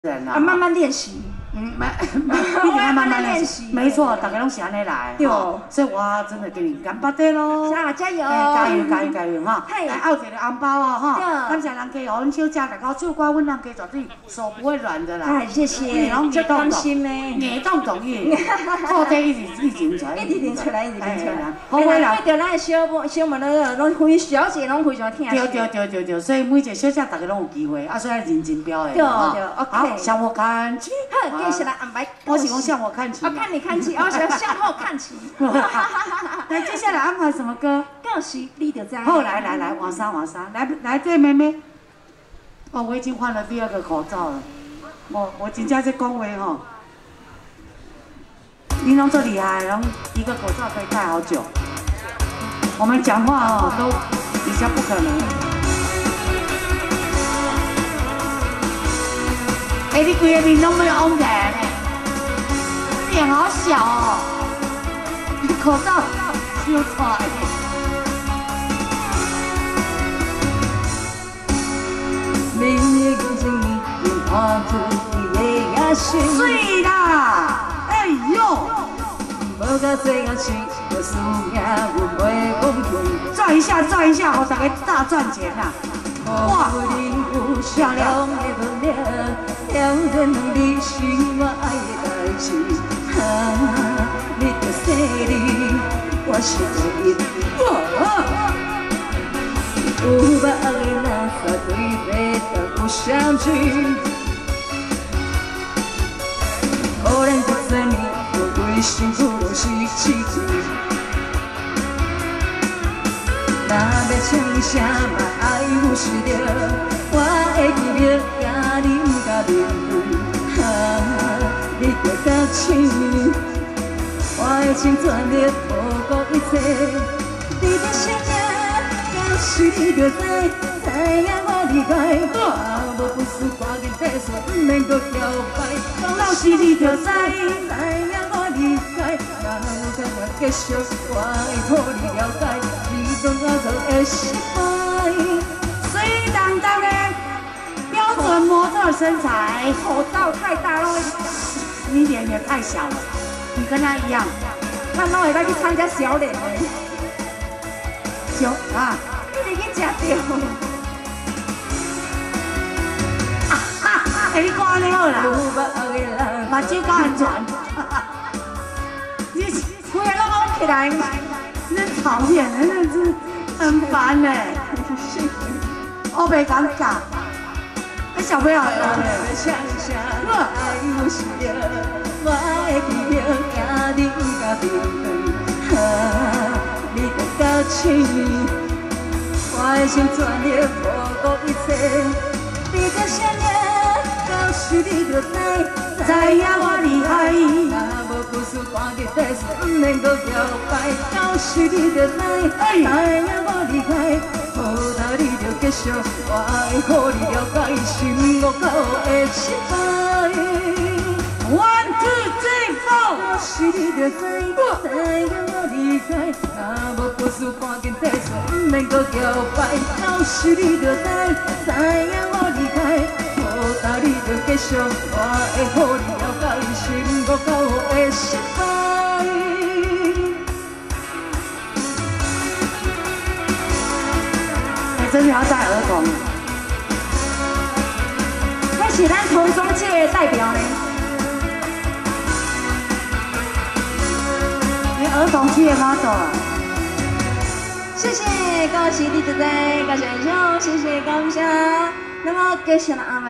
人啦。 慢慢练习。 一定要慢慢练习。没错，大家拢是安尼来。对。所以我真的给你干巴爹咯。 加油！ 加油！加油！加油！哈！来，拗一个红包哦，哈！感谢人家哦，阮小姐大家手瓜，阮人家绝对手不会软的啦。 哎，谢谢。真甘心呢。 硬动动伊，靠底一直认出来。 一直认出来，一直认出来。 好话啦。 对咱小妹咧，拢非小姐拢非常听。 对，所以每一个小姐大家拢有机会，所以认真表演。 对 ，OK。好，向我看齐。 好，接下来安排。 我喜欢向我看齐。 看你看齐，我喜欢向后看齐。 来，接下来安排什么歌？ 恭喜你就在。 好，来，往上，来，这妹妹。哦，我已经换了第2个口罩了。我真正在恭维吼。你拢这厉害，然后1个口罩可以戴好久。我们讲话哦，都比较不可能。哎，你规个面拢没有红的呢，脸好小哦，口罩超大的。明日眼睛用看出你的眼神。水啦！哎呦！无甲这样是，我输赢阮袂公平。赚一下，好大家大赚钱呐！哇！漂亮！了然你是我爱的代志，你着说你，我是唯一。有目的那才对白的不相聚，可能就在你我对幸福都是奇迹。若要唱一声嘛爱有时着，我会记得家人甲面对，你着甲醒，我的心全力不顾一切，你的声音。是你着知影我离开，无本事赶紧退缩，不免搁摇摆。到时你着知影我离开，若有可能继续，我会互你了解，你讲我就会失败。水当当的标准模特身材， 口罩太大了， 你脸也太小了，你跟他一样， 那我会来去参加小脸的。 啊！ 你去吃掉。 哎，你讲安尼好啦，目睭够安全。你规个拢凹起来， 你讨厌，真的是很烦嘞。我袂敢讲，那小朋友呢？ 我的心全力不顾一切，你的声音到时你着知影我离开。若无本事赶紧退缩，不免搁摇摆。到时你着知影我离开，好在你着继续，我会互你了解，心恶到会失败。 One two three four， 到时你着知影我离开，若无本事赶紧退缩，不免搁摇摆。到时你着知影我离开，好在你着继续，我会互你了解，心恶到会失败。 真的要戴耳筒， 那是咱童装界的代表呢。 儿童界 model， 谢谢，恭喜你就在，感谢秀，谢谢感谢。那么接下来安排。